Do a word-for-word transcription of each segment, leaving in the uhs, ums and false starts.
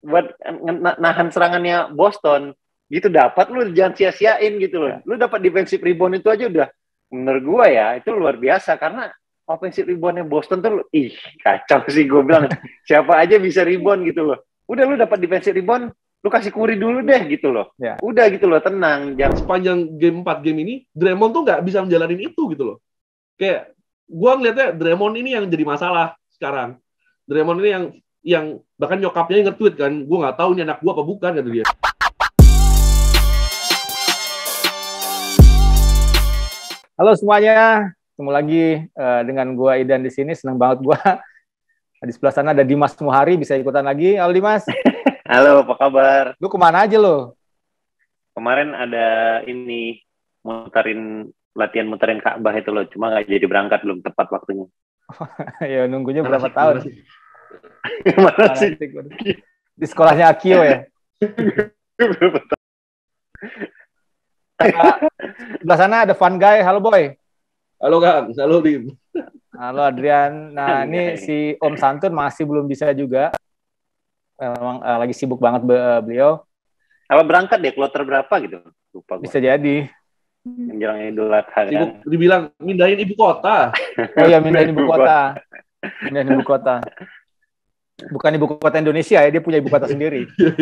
buat nahan serangannya Boston gitu, dapat lu jangan sia-siain gitu loh. Lu dapat defensive rebound itu aja udah menurut gua ya itu luar biasa, karena offensive reboundnya Boston tuh ih kacau sih, gue bilang siapa aja bisa rebound gitu loh. Udah lu dapat defensive rebound, lu kasih Curry dulu deh gitu loh. Ya. Udah gitu loh, tenang. Jangan sepanjang game empat game ini Draymond tuh nggak bisa menjalanin itu gitu loh. Kayak gua ngeliatnya Draymond ini yang jadi masalah sekarang. Draymond ini yang yang bahkan nyokapnya nge-tweet kan, gua nggak tahu ini anak gua apa bukan kata dia. Halo semuanya, ketemu lagi uh, dengan gua Idan di sini. Senang banget gua. Di sebelah sana ada Dimas Muhari, bisa ikutan lagi. Halo Dimas. Halo, apa kabar? Lu kemana aja lo? Kemarin ada ini muterin latihan muterin Ka'bah itu loh, cuma nggak jadi berangkat, belum tepat waktunya. Ya nunggunya berapa tahun? Gimana sih? Di sekolahnya Akio ya? Nah, sebelah sana ada Fun Guy. Halo Boy. Halo Kang, halo Dim. Halo Adrian. Nah ini si Om Santun masih belum bisa juga. Memang uh, lagi sibuk banget be uh, beliau. Apa berangkat deh, kloter berapa gitu? Lupa gua. Bisa jadi. Menjelang Idul Adha kan. Sibuk dibilang mindahin ibu kota. Oh iya, mindahin ibu kota. Mindahin ibu kota. Bukan ibu kota Indonesia ya, dia punya ibu kota sendiri.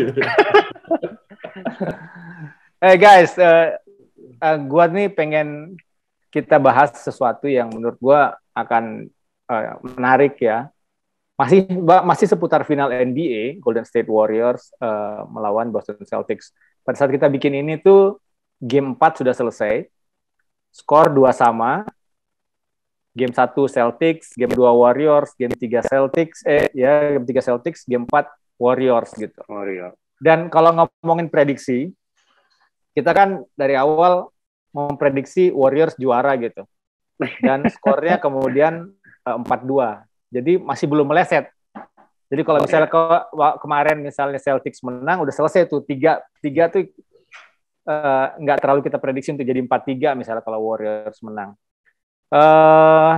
Eh hey guys, uh, uh, gua nih pengen kita bahas sesuatu yang menurut gua akan uh, menarik ya. Masih masih seputar final N B A, Golden State Warriors uh, melawan Boston Celtics. Pada saat kita bikin ini tuh game empat sudah selesai. Skor dua sama. Game satu Celtics, game dua Warriors, game tiga Celtics, eh ya game tiga Celtics, game empat Warriors gitu. Warriors. Dan kalau ngomongin prediksi, kita kan dari awal memprediksi Warriors juara gitu. Dan skornya kemudian uh, empat dua. Jadi masih belum meleset. Jadi kalau misalnya ke, kemarin misalnya Celtics menang, udah selesai tuh tiga tiga tuh uh, nggak terlalu kita prediksi untuk jadi empat tiga misalnya kalau Warriors menang. Uh,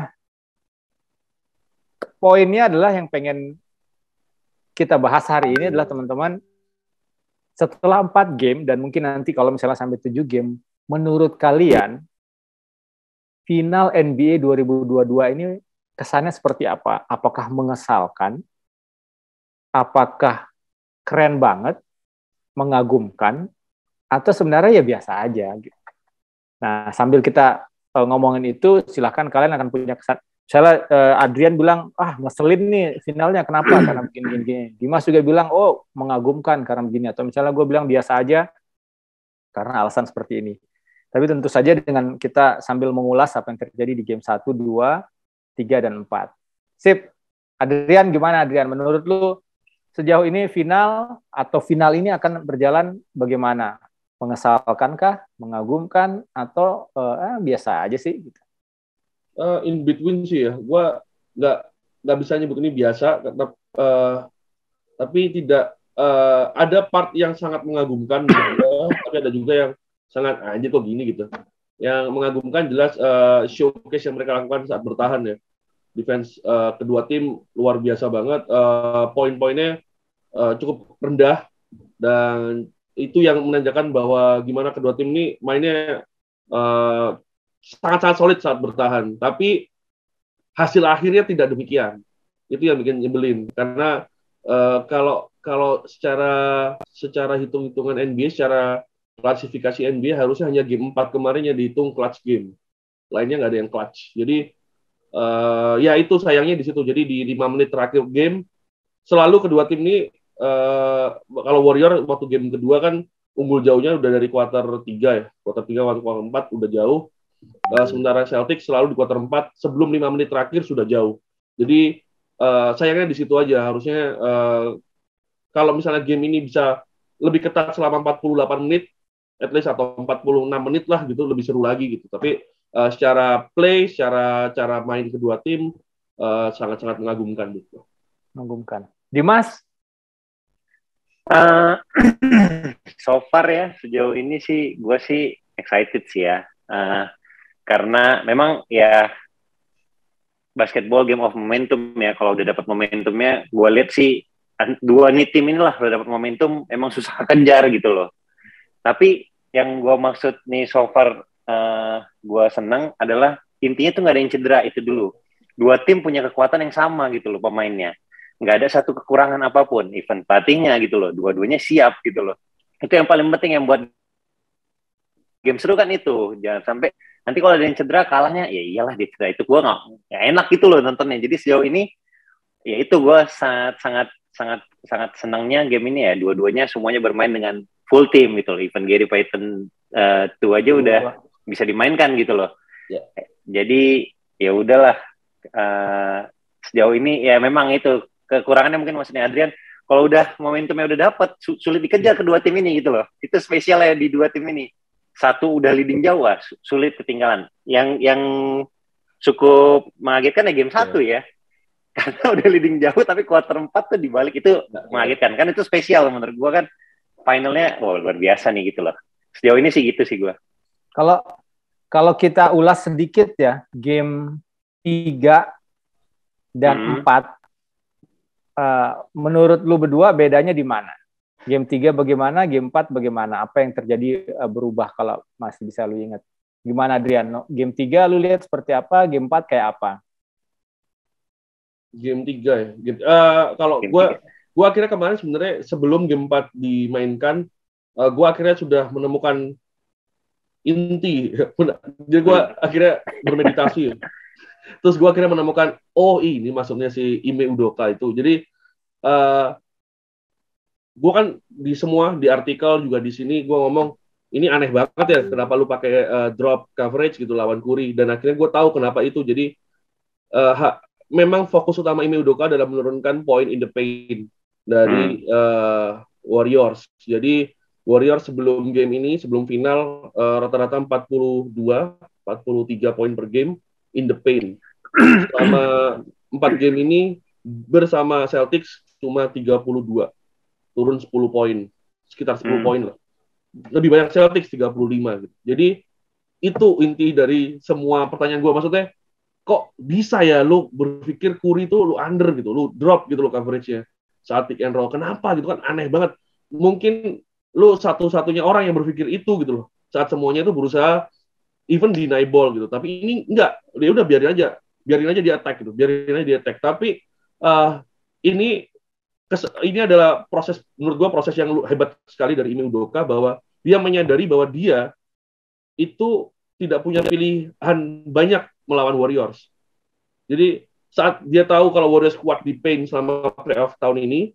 poinnya adalah yang pengen kita bahas hari ini adalah teman-teman, setelah empat game dan mungkin nanti kalau misalnya sampai tujuh game, menurut kalian final N B A dua ribu dua puluh dua ini kesannya seperti apa? Apakah mengesalkan? Apakah keren banget? Mengagumkan? Atau sebenarnya ya biasa aja? Nah, sambil kita uh, ngomongin itu, silahkan kalian akan punya kesan. Misalnya uh, Adrian bilang, ah ngeselin nih finalnya, kenapa? Karena begini-begini. Dimas juga bilang, oh mengagumkan karena begini. Atau misalnya gue bilang biasa aja karena alasan seperti ini. Tapi tentu saja dengan kita sambil mengulas apa yang terjadi di game satu, dua, tiga, dan empat. Sip. Adrian, gimana Adrian? Menurut lu sejauh ini final atau final ini akan berjalan bagaimana? Mengesalkankah? Mengagumkan? Atau uh, eh, biasa aja sih? Gitu. Uh, in between sih ya. Gue nggak nggak bisa nyebut ini biasa, tetap, uh, tapi tidak uh, ada part yang sangat mengagumkan, gitu, tapi ada juga yang sangat anjir kok gini gitu. Yang mengagumkan jelas uh, showcase yang mereka lakukan saat bertahan ya. Defense uh, kedua tim luar biasa banget, uh, poin-poinnya uh, cukup rendah, dan itu yang menandakan bahwa gimana kedua tim ini mainnya uh, sangat-sangat solid saat bertahan. Tapi hasil akhirnya tidak demikian. Itu yang bikin nyebelin, karena uh, kalau kalau secara secara hitung-hitungan N B A, secara klasifikasi N B A harusnya hanya game empat kemarin yang dihitung clutch game. Lainnya nggak ada yang clutch. Jadi uh, ya itu sayangnya di situ. Jadi di lima menit terakhir game selalu kedua tim ini uh, kalau Warrior waktu game kedua kan unggul jauhnya udah dari kuarter tiga ya. Kuarter tiga waktu kuarter empat udah jauh. Uh, sementara Celtics selalu di kuarter empat sebelum lima menit terakhir sudah jauh. Jadi uh, sayangnya di situ aja. Harusnya uh, kalau misalnya game ini bisa lebih ketat selama empat puluh delapan menit at least, atau empat puluh enam menit lah gitu, lebih seru lagi gitu. Tapi uh, secara play, secara cara main kedua tim uh, sangat-sangat mengagumkan gitu. Mengagumkan. Dimas? Uh, so far ya, sejauh ini sih gue sih excited sih ya. Uh, karena memang ya basketball game of momentum ya. Kalau udah dapat momentumnya, gue lihat sih dua nih tim inilah udah dapat momentum, emang susah kejar gitu loh. Tapi yang gue maksud nih so far uh, gue senang adalah intinya tuh nggak ada yang cedera, itu dulu. Dua tim punya kekuatan yang sama gitu loh pemainnya. Nggak ada satu kekurangan apapun, even pelatihnya gitu loh. Dua-duanya siap gitu loh. Itu yang paling penting yang buat game seru kan itu. Jangan sampai nanti kalau ada yang cedera kalahnya, ya iyalah dia cedera, itu gue nggak ya enak gitu loh nontonnya. Jadi sejauh ini ya itu gue sangat sangat sangat sangat senangnya game ini ya, dua-duanya semuanya bermain dengan full team gitu loh. Even Gary Payton uh, tuh aja oh, udah bisa dimainkan gitu loh. Yeah. Jadi ya udahlah, uh, sejauh ini ya memang itu kekurangannya mungkin maksudnya Adrian, kalau udah momentumnya udah dapat, sulit dikejar kedua tim ini gitu loh. Itu spesialnya di dua tim ini. Satu udah leading jauh, sulit ketinggalan. Yang yang cukup mengagetkan ya game satu ya. Karena udah leading jauh tapi kuarter empat tuh dibalik, itu mengagetkan. Kan itu spesial menurut gua kan. Finalnya oh, luar biasa nih gitu loh. Sejauh ini sih gitu sih gua. Kalau kalau kita ulas sedikit ya, game tiga dan hmm. empat, uh, menurut lu berdua bedanya di mana? Game tiga bagaimana, game empat bagaimana? Apa yang terjadi uh, berubah kalau masih bisa lu ingat? Gimana Adrian? Game tiga lu lihat seperti apa, game empat kayak apa? Game tiga ya. Game, uh, kalau gue gue akhirnya kemarin sebenarnya sebelum game empat dimainkan, uh, gue akhirnya sudah menemukan inti. Jadi gue akhirnya bermeditasi. Terus gue akhirnya menemukan, oh ini maksudnya si Ime Udoka itu. Jadi uh, gue kan di semua, di artikel juga di sini gue ngomong, ini aneh banget ya, kenapa lu pakai uh, drop coverage gitu lawan Curry. Dan akhirnya gue tahu kenapa itu. Jadi uh, ha, memang fokus utama Ime Udoka adalah menurunkan point in the paint dari hmm. uh, Warriors. Jadi Warriors sebelum game ini, sebelum final, uh, rata-rata empat puluh dua, empat puluh tiga poin per game in the paint. Selama empat game ini bersama Celtics cuma tiga puluh dua. Turun sepuluh poin, sekitar sepuluh hmm. poin lah. Lebih banyak Celtics tiga puluh lima gitu. Jadi itu inti dari semua pertanyaan gue. Maksudnya, kok bisa ya lu berpikir Curry itu lu under gitu, lu drop gitu lo coverage-nya saat pick and roll. Kenapa gitu kan, aneh banget. Mungkin lu satu-satunya orang yang berpikir itu gitu loh. Saat semuanya itu berusaha even deny ball gitu. Tapi ini enggak, dia udah biarin aja. Biarin aja dia attack gitu. Biarin aja dia attack. Tapi uh, ini ini adalah proses, menurut gua proses yang hebat sekali dari Ime Udoka, bahwa dia menyadari bahwa dia itu tidak punya pilihan banyak melawan Warriors. Jadi saat dia tahu kalau Warriors kuat di paint selama playoff tahun ini,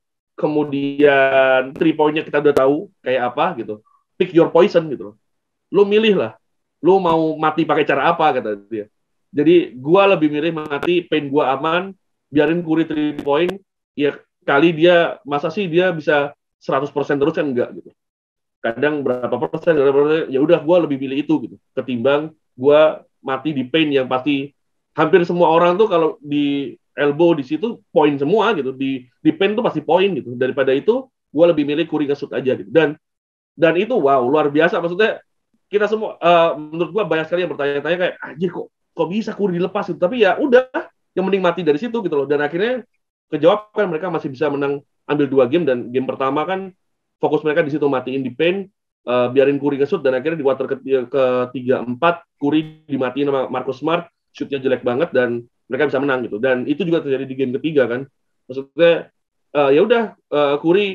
kemudian three point-nya kita udah tahu kayak apa gitu. Pick your poison gitu. Lu milih lah. Lu mau mati pakai cara apa kata dia. Jadi gua lebih milih mati, paint gua aman, biarin Curry three point, ya kali dia masa sih dia bisa seratus persen terus kan enggak gitu. Kadang berapa persen, berapa persen, ya udah gua lebih pilih itu gitu. Ketimbang gua mati di paint yang pasti hampir semua orang tuh kalau di elbow di situ poin semua gitu, di di paint tuh pasti poin gitu. Daripada itu gue lebih milih Curry nge-shoot aja gitu. Dan dan itu wow luar biasa, maksudnya kita semua uh, menurut gue banyak sekali yang bertanya-tanya kayak anjir kok kok bisa Curry dilepas gitu. Tapi ya udah, yang mending mati dari situ gitu loh. Dan akhirnya kejawab kan, mereka masih bisa menang, ambil dua game. Dan game pertama kan fokus mereka di situ, matiin di paint, uh, biarin Curry nge-shoot. Dan akhirnya di quarter ketiga empat Curry dimatiin sama Marcus Smart, shootnya jelek banget dan mereka bisa menang gitu. Dan itu juga terjadi di game ketiga kan. Maksudnya uh, ya udah uh, Curry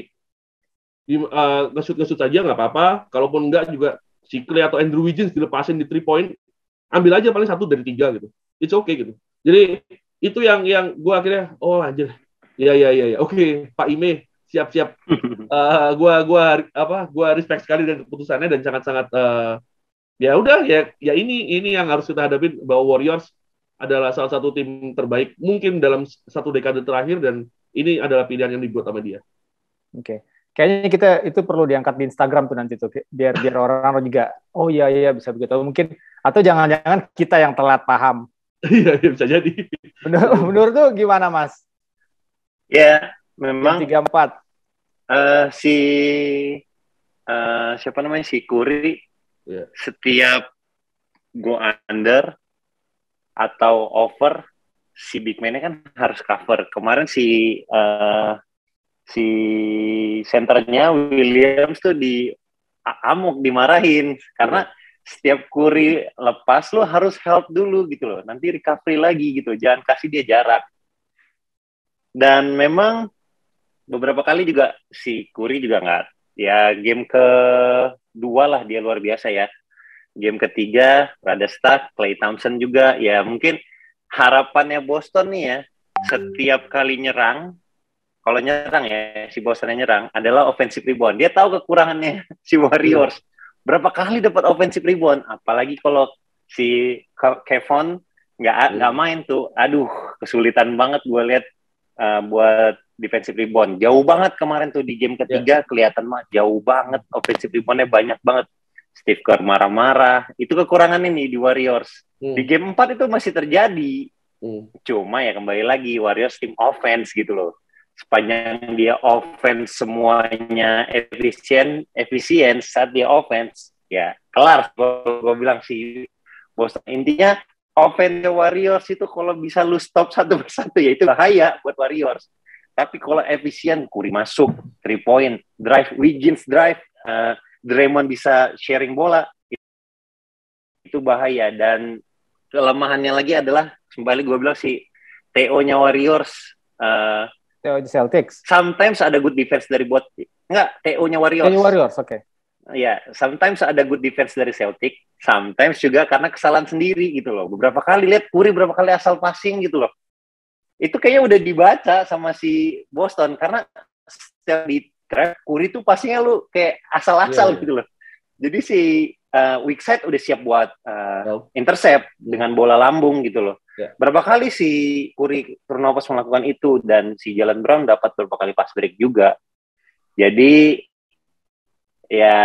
uh, nge-shoot nge-shoot saja nggak apa-apa. Kalaupun enggak juga si Clay atau Andrew Wiggins dilepasin di three point, ambil aja paling satu dari tiga gitu. It's okay gitu. Jadi itu yang yang gue akhirnya oh anjir. Ya ya ya ya. Oke, okay, Pak Ime siap-siap. Uh, gua gua apa? Gua respect sekali dengan keputusannya dan sangat-sangat uh, ya udah ya ya ini ini yang harus kita hadapin, bahwa Warriors adalah salah satu tim terbaik mungkin dalam satu dekade terakhir, dan ini adalah pilihan yang dibuat sama dia. Oke. Okay. Kayaknya kita itu perlu diangkat di Instagram tuh nanti tuh, biar biar orang juga oh iya iya bisa begitu mungkin, atau jangan-jangan kita yang telat paham. Iya bisa jadi. Menurut, menurut tuh gimana Mas? Ya memang tiga empat uh, si uh, siapa namanya si Curry yeah. Setiap go under atau over, si big man-nya kan harus cover. Kemarin si uh, si senternya Williams tuh di amuk dimarahin karena setiap Curry lepas lu harus help dulu gitu loh, nanti recovery lagi gitu, jangan kasih dia jarak. Dan memang beberapa kali juga si Curry juga nggak, ya game kedua lah dia luar biasa ya, game ketiga rada stuck, Klay Thompson juga ya, mungkin harapannya Boston nih ya, setiap kali nyerang, kalau nyerang ya, si Boston nyerang, adalah offensive rebound. Dia tahu kekurangannya si Warriors. Berapa kali dapat offensive rebound, apalagi kalau si Kevon nggak nggak main tuh, aduh kesulitan banget gue lihat uh, buat defensive rebound. Jauh banget kemarin tuh di game ketiga, yeah. kelihatan mah jauh banget, offensive reboundnya banyak banget. Steve Kerr marah-marah, itu kekurangan ini di Warriors. Hmm. Di game empat itu masih terjadi, hmm. cuma ya kembali lagi Warriors tim offense gitu loh. Sepanjang dia offense semuanya efisien, efisien saat dia offense, ya kelar. Gue bilang sih, Boston. Intinya offense Warriors itu kalau bisa lu stop satu persatu, ya itu bahaya buat Warriors. Tapi kalau efisien, Curry masuk, three point, drive, Wiggins drive, uh, Draymond bisa sharing bola, itu bahaya. Dan kelemahannya lagi adalah, kembali gue bilang sih, T O-nya Warriors, uh, T O Celtics. Sometimes ada good defense dari buat enggak T O-nya Warriors. T O Warriors, oke. Okay. Ya, sometimes ada good defense dari Celtic, sometimes juga karena kesalahan sendiri gitu loh. Beberapa kali lihat Curry berapa kali asal passing gitu loh. Itu kayaknya udah dibaca sama si Boston karena setiap di track Curry tuh passingnya lu kayak asal-asal yeah, yeah. gitu loh. Jadi si uh, weak side udah siap buat uh, intercept dengan bola lambung gitu loh. Yeah. Berapa kali si Curry turnovers melakukan itu, dan si Jalen Brown dapat beberapa kali pass break juga. Jadi ya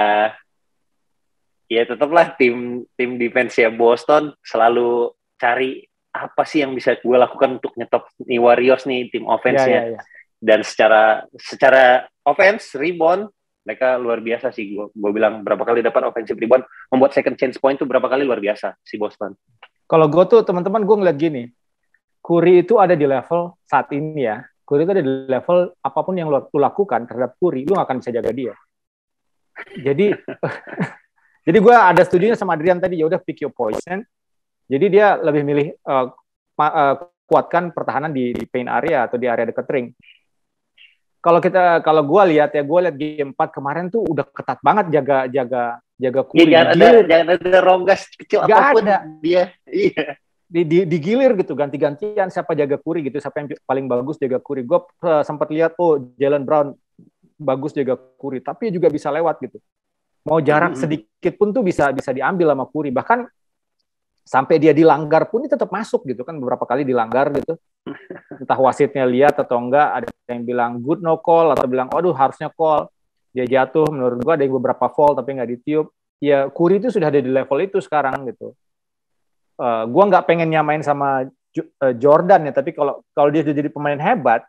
ya tetaplah tim tim defense ya Boston selalu cari apa sih yang bisa gue lakukan untuk nyetop nih Warriors nih tim offense-nya. Yeah, yeah, yeah. Dan secara secara offense rebound mereka luar biasa sih. Gue gue bilang berapa kali dapat offensive rebound, membuat second chance point tuh berapa kali luar biasa si Boston. Kalau gue tuh teman-teman gue ngeliat gini, Curry itu ada di level saat ini ya. Curry itu ada di level apapun yang lu lakukan terhadap Curry, lu gak akan bisa jaga dia. Jadi, jadi gue ada studinya sama Adrian tadi, ya udah pick your poison. Jadi dia lebih milih uh, uh, kuatkan pertahanan di, di paint area atau di area dekat ring. Kalau kita, kalau gue lihat ya, gue lihat game empat kemarin tuh udah ketat banget jaga jaga jaga Curry. Ya, jangan ada jangan ada ronggas kecil apapun ada. Dia. Iya. Di, di, digilir gitu, ganti-gantian siapa jaga Curry gitu, siapa yang paling bagus jaga Curry. Gue uh, sempat lihat oh Jalen Brown bagus jaga Curry, tapi juga bisa lewat gitu. Mau jarak mm-hmm. sedikit pun tuh bisa bisa diambil sama Curry. Bahkan sampai dia dilanggar pun dia tetap masuk gitu kan, beberapa kali dilanggar gitu. Entah wasitnya lihat atau enggak, ada yang bilang good no call atau bilang aduh harusnya call. Dia jatuh, menurut gua ada yang beberapa foul tapi nggak ditiup. Ya Curry itu sudah ada di level itu sekarang gitu. Uh, gua nggak pengen nyamain sama uh, Jordan ya, tapi kalau kalau dia jadi pemain hebat,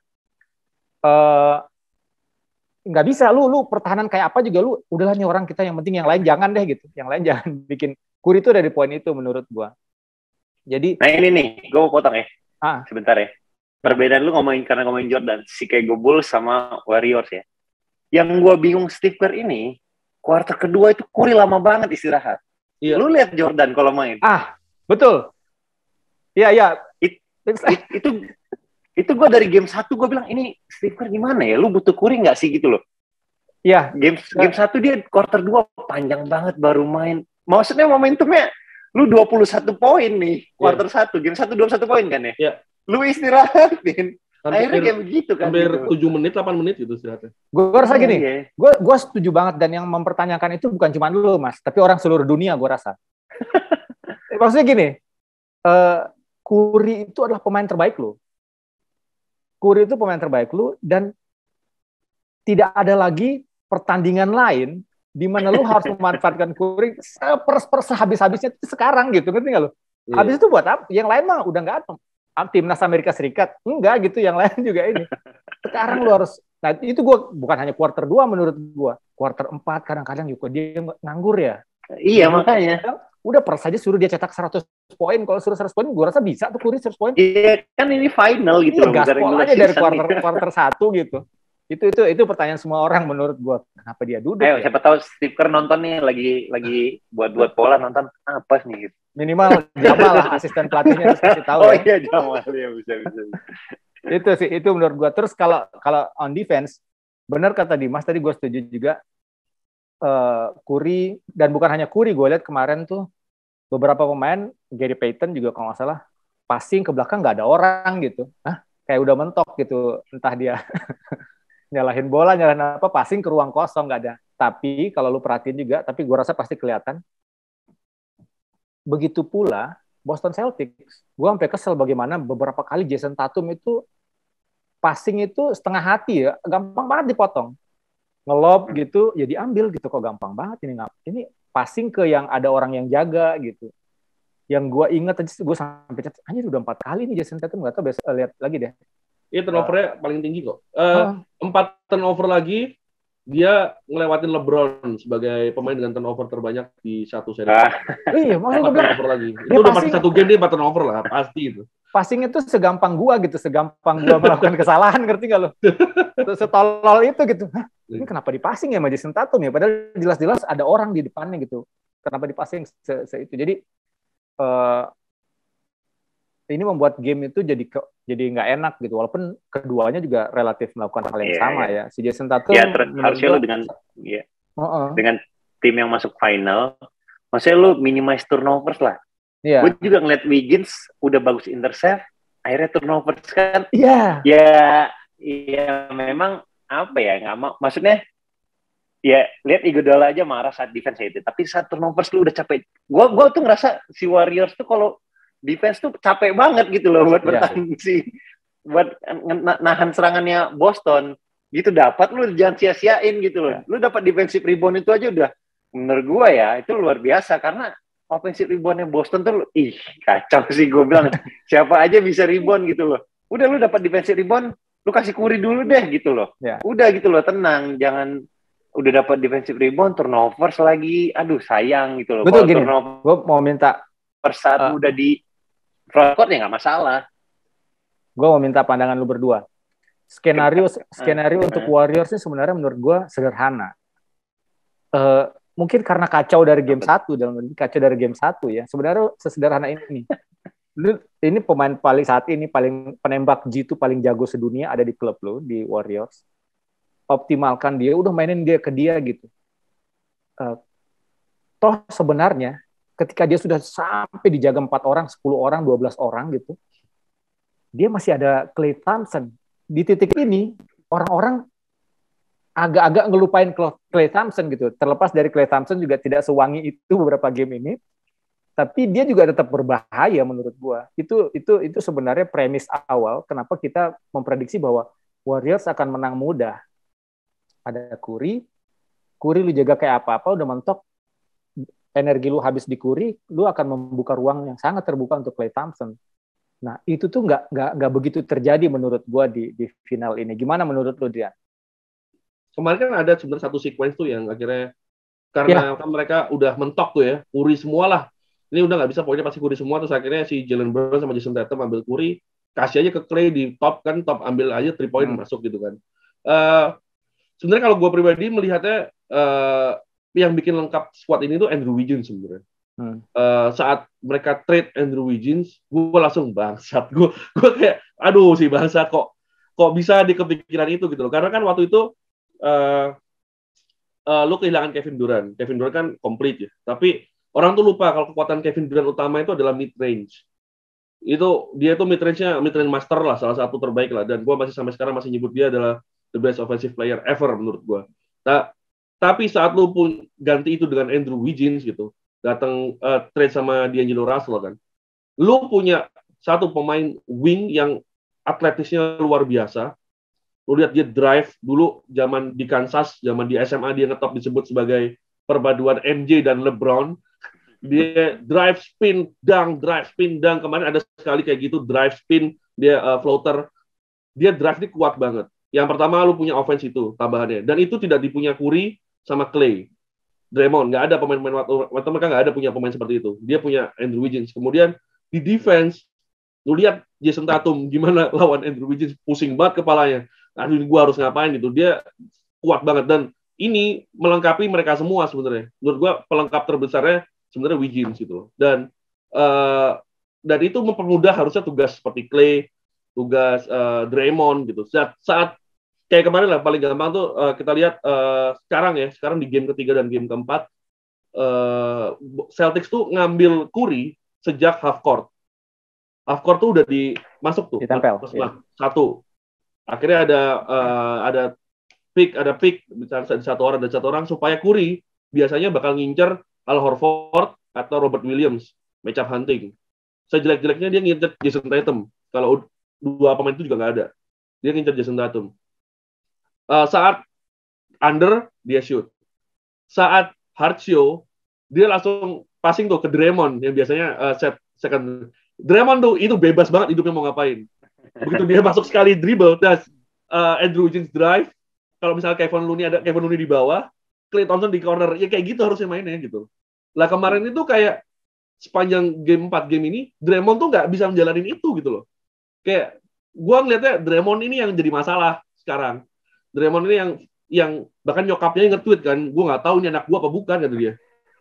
uh, nggak bisa lu lu pertahanan kayak apa juga lu udahlah nih orang kita, yang penting yang lain jangan deh gitu, yang lain jangan bikin. Curry itu dari poin itu menurut gua. Jadi nah ini nih gua mau potong ya ah. sebentar ya, perbedaan lu ngomongin karena ngomongin Jordan, Chicago Bulls sama Warriors ya. Yang gua bingung Steve Kerr ini kuarter kedua itu Curry lama banget istirahat. Iya. Lu lihat Jordan kalau main ah betul iya iya It, it, itu itu gue dari game satu gue bilang ini Steve Kerr gimana ya, lu butuh Curry nggak sih gitu loh. Iya. Game game satu dia quarter dua panjang banget baru main. Maksudnya momentumnya lu dua puluh satu poin nih quarter yeah. satu, game satu dua puluh satu poin kan ya. Yeah. Lu istirahatin. Akhirnya hampir, kayak begitu kan. Hampir gitu. tujuh menit delapan menit gitu istirahatnya. Gue rasa gini, yeah, yeah. gue gue setuju banget, dan yang mempertanyakan itu bukan cuma lu Mas, tapi orang seluruh dunia gue rasa. Maksudnya gini, uh, Curry itu adalah pemain terbaik lu. Curry itu pemain terbaik lu, dan tidak ada lagi pertandingan lain di mana lu harus memanfaatkan Curry seperse habis-habisnya sekarang gitu, ngerti nggak lu? Yeah. Habis itu buat apa? Yang lain mah udah nggak ada. Timnas Amerika Serikat enggak gitu, yang lain juga ini. Sekarang lu harus, nah itu gua bukan hanya quarter dua menurut gua, quarter empat kadang-kadang juga dia nganggur ya. Iya makanya. Udah per saja suruh dia cetak seratus poin, kalau suruh seratus poin gua rasa bisa tuh Curry seratus poin. Iya kan ini final gitu iya, loh. Gaspol aja dari quarter quarter satu gitu. Itu itu itu pertanyaan semua orang menurut gue. Kenapa dia duduk? Ayo, ya? siapa tahu Steve Kerr nonton nih lagi lagi buat-buat pola nonton apa nih gitu. Minimal Jamal lah asisten pelatihnya terus kasih tahu. Oh ya. iya Jamal ya bisa bisa. Itu sih itu menurut gue. Terus kalau kalau on defense, benar kata Dimas tadi gue setuju juga. Uh, Curry dan bukan hanya Curry, gue lihat kemarin tuh beberapa pemain Gary Payton juga kalau nggak salah passing ke belakang nggak ada orang gitu. Hah? Kayak udah mentok gitu, entah dia nyalahin bola, nyalahin apa, passing ke ruang kosong, nggak ada. Tapi kalau lu perhatiin juga, tapi gue rasa pasti kelihatan. Begitu pula Boston Celtics, gue sampai kesel bagaimana beberapa kali Jason Tatum itu passing itu setengah hati ya, gampang banget dipotong. Ngelob gitu, ya diambil gitu, kok gampang banget ini nggak. Ini passing ke yang ada orang yang jaga gitu. Yang gue inget aja, gue sampai catat, anjir udah empat kali nih Jason Tatum, nggak tahu besok lihat lagi deh. Iya, turnovernya uh, paling tinggi kok. Uh, uh. Empat turnover lagi, dia ngelewatin LeBron sebagai pemain dengan turnover terbanyak di satu seri. Ah. Iya, maksud gue turnover lagi. Itu udah pasti satu game dia empat turnover lah, pasti itu. Passing itu segampang gua gitu, segampang gua melakukan kesalahan, ngerti nggak lo? Setolol itu gitu. Hah, ini kenapa dipassing ya sama Jason Tatum ya? Padahal jelas-jelas ada orang di depannya gitu. Kenapa dipassing se, se itu? Jadi uh, ini membuat game itu jadi ke, jadi nggak enak gitu. Walaupun keduanya juga relatif melakukan hal yang yeah, sama yeah. ya. Si Jason Tatum ya, harusnya lu dengan ya, uh-uh. dengan tim yang masuk final, maksudnya lu minimize turnovers lah. Yeah. Gue juga ngeliat Wiggins udah bagus intercept, akhirnya turnovers kan. Iya. Yeah. Ya, ya memang apa ya? Nggak mau. Maksudnya ya lihat Iguodala aja marah saat defense itu. Tapi saat turnovers lu udah capek. Gue gue tuh ngerasa si Warriors tuh kalau defense tuh capek banget gitu loh buat bertahan yeah. sih, buat nahan serangannya Boston gitu. Dapat lu jangan sia-siain gitu loh. Yeah. Lu dapat defensive rebound itu aja udah menurut gue ya itu luar biasa, karena offensive reboundnya Boston tuh ih kacau sih, gue bilang siapa aja bisa rebound gitu loh. Udah lu dapat defensive rebound, lu kasih Curry dulu deh gitu loh. Yeah. Udah gitu loh, tenang, jangan udah dapat defensive rebound turnovers lagi, aduh sayang gitu loh. Betul gini, gue mau minta persaat uh, udah di frontcourt ya nggak masalah. Gue mau minta pandangan lu berdua. Skenario skenario uh, untuk Warriors ini sebenarnya menurut gue sederhana. Uh, mungkin karena kacau dari game satu, dalam kacau dari game satu ya. Sebenarnya sesederhana ini. Lu ini pemain paling saat ini paling penembak G dua paling jago sedunia ada di klub lu di Warriors. Optimalkan dia, udah mainin dia ke dia gitu. Uh, toh sebenarnya ketika dia sudah sampai dijaga empat orang, sepuluh orang, dua belas orang gitu, dia masih ada Klay Thompson. Di titik ini, orang-orang agak-agak ngelupain Klay Thompson gitu. Terlepas dari Klay Thompson juga tidak sewangi itu beberapa game ini, tapi dia juga tetap berbahaya menurut gua. Itu itu itu sebenarnya premis awal kenapa kita memprediksi bahwa Warriors akan menang mudah. Ada Curry, Curry lu jaga kayak apa-apa, udah mentok, energi lu habis di Curry, lu akan membuka ruang yang sangat terbuka untuk Klay Thompson. Nah, itu tuh nggak nggak nggak begitu terjadi menurut gua di di final ini. Gimana menurut lu, Dian? Kemarin kan ada sebenarnya satu sequence tuh yang akhirnya karena ya. kan mereka udah mentok tuh ya, Curry semua lah. Ini udah nggak bisa, pokoknya pasti Curry semua. Terus akhirnya si Jalen Brown sama Jason Tatum ambil Curry, kasih aja ke Klay di top kan, top ambil aja three point hmm. masuk gitu kan. Uh, sebenarnya kalau gua pribadi melihatnya uh, yang bikin lengkap squad ini tuh Andrew Wiggins sebenarnya. Hmm. Uh, saat mereka trade Andrew Wiggins, gue langsung bangsat. Gue gue kayak, aduh si bangsat kok kok bisa di kepikiran itu gitu loh. Karena kan waktu itu uh, uh, lu kehilangan Kevin Durant. Kevin Durant kan komplit ya. Tapi orang tuh lupa kalau kekuatan Kevin Durant utama itu adalah mid range. Itu dia tuh mid range-nya mid range master lah, salah satu terbaik lah. Dan gue masih sampai sekarang masih nyebut dia adalah the best offensive player ever menurut gue. Nah, tapi saat lu pun ganti itu dengan Andrew Wiggins gitu, datang uh, trade sama D'Angelo Russell kan, lu punya satu pemain wing yang atletisnya luar biasa. Lu lihat dia drive dulu zaman di Kansas, zaman di S M A dia ngetop disebut sebagai perpaduan M J dan LeBron. Dia drive spin dunk, drive spin dunk. Kemarin ada sekali kayak gitu, drive spin, dia uh, floater. Dia drive ini kuat banget. Yang pertama lu punya offense itu tambahannya, dan itu tidak dipunya Curry sama Klay, Draymond, nggak ada pemain-pemain waktu mereka nggak ada punya pemain seperti itu. Dia punya Andrew Wiggins. Kemudian di defense, lu lihat Jason Tatum gimana lawan Andrew Wiggins, pusing banget kepalanya. aduh gue harus ngapain gitu. Dia kuat banget dan ini melengkapi mereka semua sebenarnya. Menurut gue pelengkap terbesarnya sebenarnya Wiggins gitu. Dan uh, dan itu mempermudah harusnya tugas seperti Clay, tugas uh, Draymond gitu. Saat, saat kayak kemarin lah paling gampang tuh uh, kita lihat uh, sekarang ya, sekarang di game ketiga dan game keempat uh, Celtics tuh ngambil Curry sejak half court. Half court tuh udah dimasuk tuh. Ditempel. Ya. Satu. Akhirnya ada uh, ada pick, ada pick misalnya satu orang dan satu orang supaya Curry biasanya bakal ngincer Al Horford atau Robert Williams, match up hunting. Sejelek-jeleknya dia ngincer Jason Tatum. Kalau dua pemain itu juga nggak ada. Dia ngincer Jason Tatum. Uh, saat under, dia shoot. Saat hard show, dia langsung passing tuh ke Draymond, yang biasanya uh, set second. Draymond tuh itu bebas banget hidupnya mau ngapain. Begitu dia masuk sekali dribble, das uh, Andrew Wiggins drive. Kalau misalnya Kevin Looney ada Kevin Looney di bawah, Klay Thompson di corner, ya kayak gitu harusnya mainnya gitu. Lah kemarin itu kayak sepanjang game empat game ini, Draymond tuh nggak bisa menjalanin itu gitu loh. Kayak gue ngeliatnya Draymond ini yang jadi masalah sekarang. Draymond ini yang yang bahkan nyokapnya nge-tweet kan, gue nggak tahu ini anak gue apa bukan kata dia.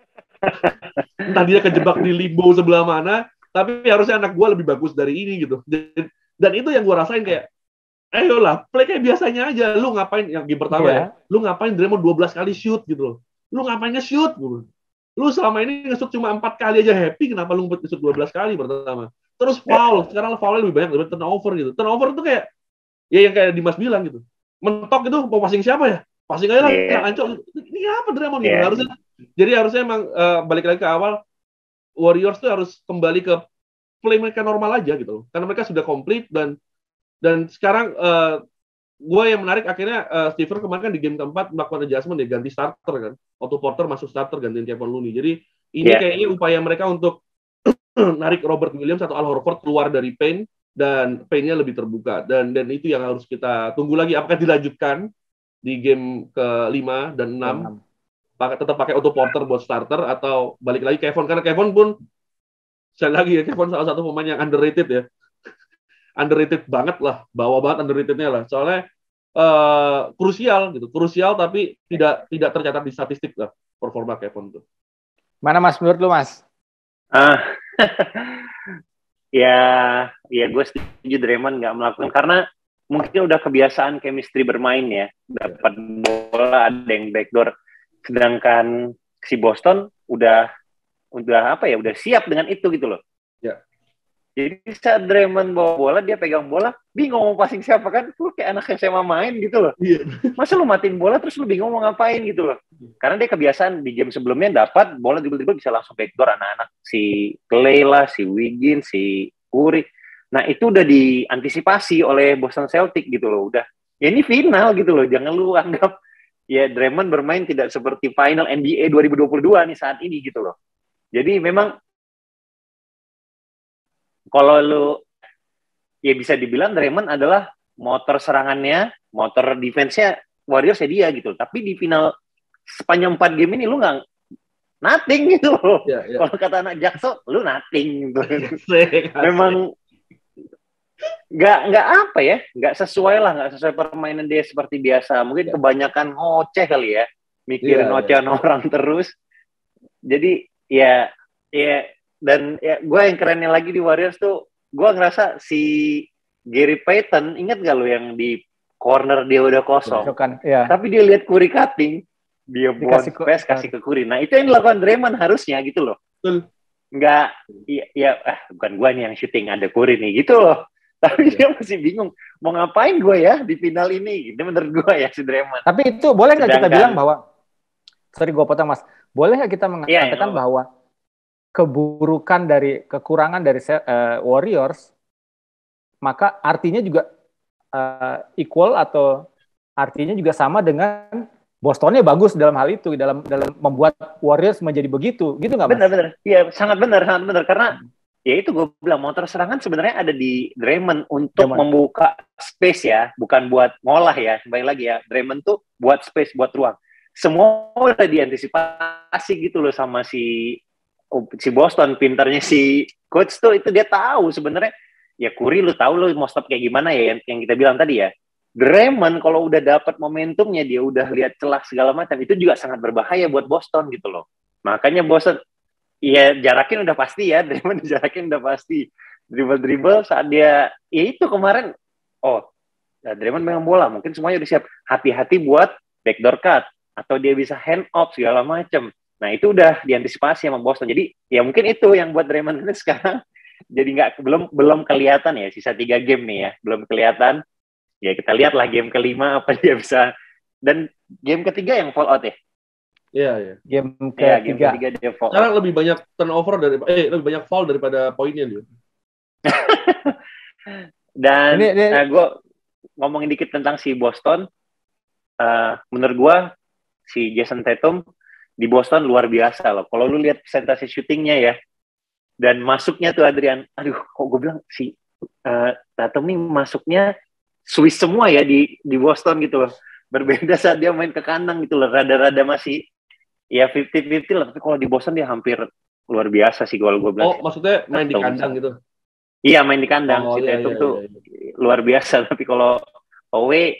Entah dia kejebak di limbo sebelah mana, tapi harusnya anak gue lebih bagus dari ini gitu. Dan, dan itu yang gue rasain kayak, ayolah, play kayak biasanya aja. Lu ngapain, yang game pertama yeah. ya, lu ngapain Draymond dua belas kali shoot gitu loh. Lu ngapain nge-shoot gitu. Lu selama ini nge-shoot cuma empat kali aja happy, kenapa lu nge-shoot dua belas kali pertama. Terus foul, sekarang foul-nya lebih banyak daripada turnover gitu. Turnover itu kayak, ya yang kayak Dimas bilang gitu. Mentok itu mau passing siapa ya? Passing aja lah, yeah. Ancok. Ini apa Draymond gitu. Yeah. Harusnya, jadi harusnya emang uh, balik lagi ke awal, Warriors tuh harus kembali ke play mereka normal aja gitu loh. Karena mereka sudah komplit dan dan sekarang uh, gue yang menarik akhirnya uh, Stephen kemarin kan di game keempat melakukan adjustment ya, ganti starter kan. Otto Porter masuk starter gantiin Kevin Looney. Jadi ini yeah. kayaknya upaya mereka untuk narik Robert Williams atau Al Horford keluar dari paint dan paint-nya lebih terbuka. Dan dan itu yang harus kita tunggu lagi apakah dilanjutkan di game kelima dan enam. Pakai tetap pakai Otto Porter buat starter atau balik lagi Kevin, karena Kevin pun sekali lagi ya, Kevin salah satu pemain yang underrated ya. Underrated banget lah, bawah banget underrated-nya lah. Soalnya uh, krusial gitu, krusial tapi tidak tidak tercatat di statistik lah performa Kevin tuh. Mana Mas menurut lu Mas? Ah, ya, ya gue setuju Draymond nggak melakukan karena mungkin udah kebiasaan chemistry bermain ya, dapat bola ada yang backdoor, sedangkan si Boston udah udah apa ya, udah siap dengan itu gitu loh. Ya. Jadi saat Draymond bawa bola, dia pegang bola, bingung mau passing siapa kan? Lu kayak anak S M A main gitu loh. Iya. Masa lu matiin bola terus lu bingung mau ngapain gitu loh. Karena dia kebiasaan di game sebelumnya dapat bola dribble-dribble bisa langsung backdoor anak-anak si Clay lah, si Wiggins, si Curry. Nah, itu udah diantisipasi oleh Boston Celtics gitu loh, udah. Ya ini final gitu loh, jangan lu anggap ya Draymond bermain tidak seperti final N B A dua ribu dua puluh dua nih saat ini gitu loh. Jadi memang kalau lu ya bisa dibilang Draymond adalah motor serangannya, motor defense-nya Warriors ya dia gitu. Tapi di final sepanjang empat game ini lu nggak nothing gitu loh. Ya, ya. Kalau kata anak Jakso, lu nothing gitu. Memang nggak nggak apa ya, nggak sesuai lah, nggak sesuai permainan dia seperti biasa. Mungkin ya. Kebanyakan ngoceh kali ya, mikirin ya, ocehan ya. Orang terus. Jadi ya ya dan ya gue yang kerennya lagi di Warriors tuh, gue ngerasa si Gary Payton, ingat gak lo yang di corner dia udah kosong, kan, ya. Tapi dia lihat Curry cutting, dia buat pass kasih ke Curry. Nah itu yang dilakukan Draymond harusnya gitu loh. Betul. Nggak, ya, ya eh, bukan gue nih yang shooting, ada Curry nih gitu loh. Tapi ya. Dia masih bingung mau ngapain gue ya di final ini. Itu menurut gue ya si Draymond. Tapi itu boleh nggak kita bilang bahwa, sorry gue potong Mas, boleh nggak kita mengatakan ya, ya, bahwa keburukan dari kekurangan dari uh, Warriors, maka artinya juga uh, equal atau artinya juga sama dengan Bostonnya bagus dalam hal itu, dalam dalam membuat Warriors menjadi begitu, gitu nggak Mas? Benar-benar, iya sangat benar, sangat benar karena ya itu gue bilang motor serangan sebenarnya ada di Draymond untuk Draymond. Membuka space ya, bukan buat ngolah ya. Kembali lagi ya, Draymond tuh buat space, buat ruang. Semua udah diantisipasi gitu loh sama si si Boston. Pinternya si coach tuh itu dia tahu sebenarnya ya Curry lu tahu lu mau stop kayak gimana ya yang, yang kita bilang tadi ya. Draymond kalau udah dapat momentumnya, dia udah lihat celah segala macam, itu juga sangat berbahaya buat Boston gitu loh. Makanya Boston, ya jarakin udah pasti ya, Draymond jarakin udah pasti. Dribble-dribble saat dia, ya itu kemarin, oh, nah Draymond megang bola, mungkin semuanya udah siap. Hati-hati buat backdoor cut, atau dia bisa hand off segala macam. Nah itu udah diantisipasi sama Boston. Jadi ya mungkin itu yang buat Draymond ini sekarang jadi nggak belum belum kelihatan ya, sisa tiga game nih ya, belum kelihatan. Ya kita lihatlah game kelima apa dia bisa, dan game ketiga yang fall out ya. Iya, iya. Game ketiga. Ya, game ketiga dia fall out. Sekarang lebih banyak turnover dari eh lebih banyak foul daripada poinnya dia. Dan Ini, ini... Uh, gue ngomongin dikit tentang si Boston. Uh, menurut gue si Jason Tatum di Boston luar biasa loh. Kalau lu lihat presentasi syutingnya ya, dan masuknya tuh Adrian, aduh kok gue bilang si uh, Tatum nih masuknya Swiss semua ya di di Boston gitu loh. Berbeda saat dia main ke kandang gitu loh, rada-rada masih ya lima puluh lima puluh lah, tapi kalau di Boston dia hampir luar biasa sih kalau gue bilang. Oh, maksudnya main di kandang gitu? Iya, main di kandang. Oh, si iya, Tatum iya, tuh iya, iya. luar biasa, tapi kalau away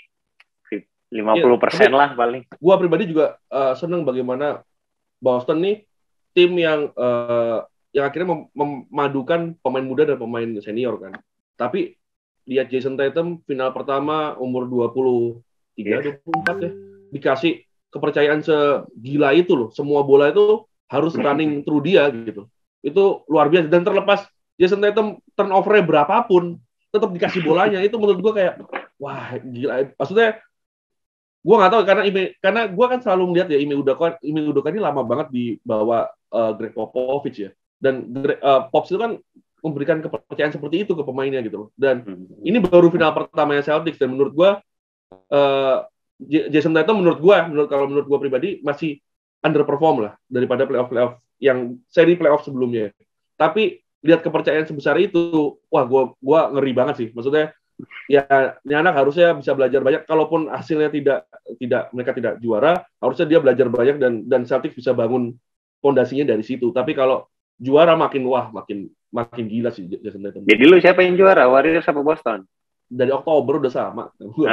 lima puluh persen ya, lah paling. Gue pribadi juga uh, seneng bagaimana Boston nih tim yang uh, yang akhirnya mem memadukan pemain muda dan pemain senior kan. Tapi lihat Jason Tatum final pertama umur dua puluh tiga, dua puluh empat ya, dikasih kepercayaan segila itu loh. Semua bola itu harus running through dia gitu. Itu luar biasa. Dan terlepas Jason Tatum turnover-nya berapapun, tetap dikasih bolanya. Itu menurut gue kayak, wah gila. Maksudnya, gue nggak tahu karena Ime, karena gue kan selalu melihat ya Ime Udoka, Ime Udoka ini lama banget di bawah uh, Greg Popovich ya. Dan uh, Pops itu kan memberikan kepercayaan seperti itu ke pemainnya gitu. Dan hmm. ini baru final pertamanya Celtics, dan menurut gue uh, Jason Tatum menurut gue, menurut kalau menurut gue pribadi masih underperform lah daripada playoff-playoff yang seri playoff sebelumnya. Tapi lihat kepercayaan sebesar itu, wah gue gue ngeri banget sih. Maksudnya ya ini anak harusnya bisa belajar banyak. Kalaupun hasilnya tidak tidak mereka tidak juara, harusnya dia belajar banyak dan dan Celtics bisa bangun fondasinya dari situ. Tapi kalau juara makin wah makin makin gila sih Jason Tatum. Jadi lu siapa yang juara? Warriors apa Boston? Dari Oktober udah sama.